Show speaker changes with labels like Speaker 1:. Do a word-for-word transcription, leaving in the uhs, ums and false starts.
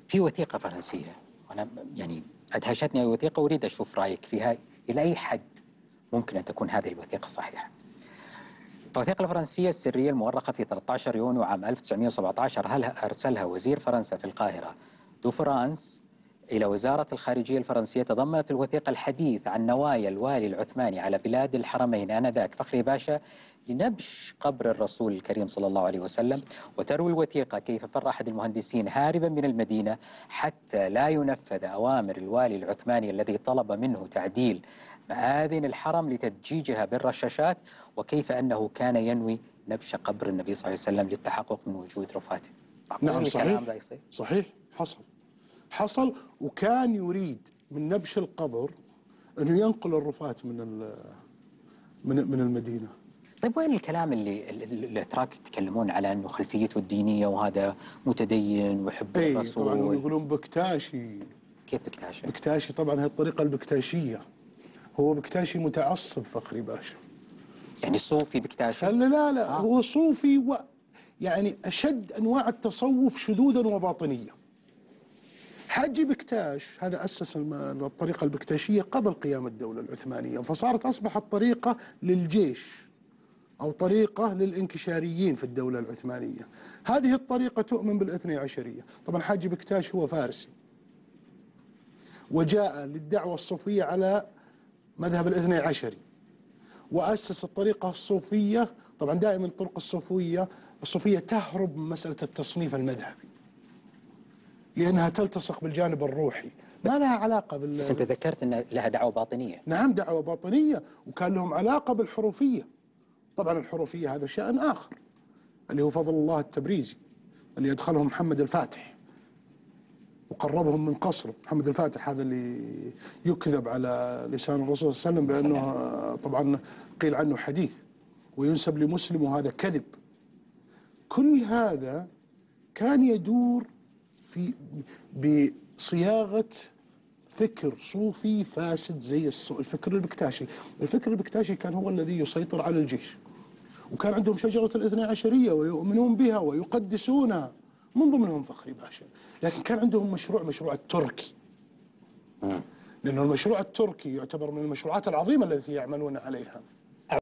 Speaker 1: في وثيقة فرنسية، وأنا يعني أدهشتني الوثيقة، أريد أشوف رأيك فيها، إلى أي حد ممكن أن تكون هذه الوثيقة صحيحة؟ الوثيقة الفرنسية السرية المؤرخة في ثلاثة عشر يونيو عام ألف وتسعمئة وسبعة عشر أرسلها وزير فرنسا في القاهرة دو فرانس إلى وزارة الخارجية الفرنسية. تضمنت الوثيقة الحديث عن نوايا الوالي العثماني على بلاد الحرمين آنذاك فخري باشا لنبش قبر الرسول الكريم صلى الله عليه وسلم. وتروي الوثيقة كيف فر أحد المهندسين هاربا من المدينة حتى لا ينفذ أوامر الوالي العثماني الذي طلب منه تعديل مآذن الحرم لتدجيجها بالرشاشات، وكيف أنه كان ينوي نبش قبر النبي صلى الله عليه وسلم للتحقق من وجود رفاته.
Speaker 2: نعم صحيح صحيح حصل حصل وكان يريد من نبش القبر أنه ينقل الرفات من من من المدينة.
Speaker 1: طيب وين الكلام اللي الاتراك يتكلمون على انه خلفيته الدينيه وهذا متدين ويحب
Speaker 2: أي
Speaker 1: الرسول؟
Speaker 2: طبعا يقولون بكتاشي.
Speaker 1: كيف بكتاشي؟
Speaker 2: بكتاشي طبعا هي الطريقه البكتاشيه. هو بكتاشي متعصب فخري باشا.
Speaker 1: يعني صوفي بكتاشي؟
Speaker 2: لا لا لا آه. هو صوفي و يعني اشد انواع التصوف شذوذا وباطنيه. حاجي بكتاش هذا أسس الطريقة البكتاشية قبل قيام الدولة العثمانية، فصارت أصبحت طريقة للجيش أو طريقة للإنكشاريين في الدولة العثمانية. هذه الطريقة تؤمن بالاثني عشرية. طبعا حاجي بكتاش هو فارسي وجاء للدعوة الصوفية على مذهب الاثني عشري وأسس الطريقة الصوفية. طبعا دائما الطرق الصوفية الصوفية تهرب من مسألة التصنيف المذهبي لأنها تلتصق بالجانب الروحي، ما لها علاقة بال
Speaker 1: بس أنت ذكرت أن لها دعوة باطنية.
Speaker 2: نعم دعوة باطنية، وكان لهم علاقة بالحروفية. طبعا الحروفية هذا شأن آخر اللي هو فضل الله التبريزي اللي يدخلهم محمد الفاتح وقربهم من قصره. محمد الفاتح هذا اللي يكذب على لسان الرسول صلى الله عليه وسلم بأنه طبعا قيل عنه حديث وينسب لمسلم وهذا كذب. كل هذا كان يدور في بصياغة فكر صوفي فاسد زي الفكر البكتاشي. الفكر البكتاشي كان هو الذي يسيطر على الجيش، وكان عندهم شجرة الاثني عشرية ويؤمنون بها ويقدسونها، من ضمنهم فخري باشا. لكن كان عندهم مشروع مشروع التركي، لأنه المشروع التركي يعتبر من المشروعات العظيمة التي يعملون عليها.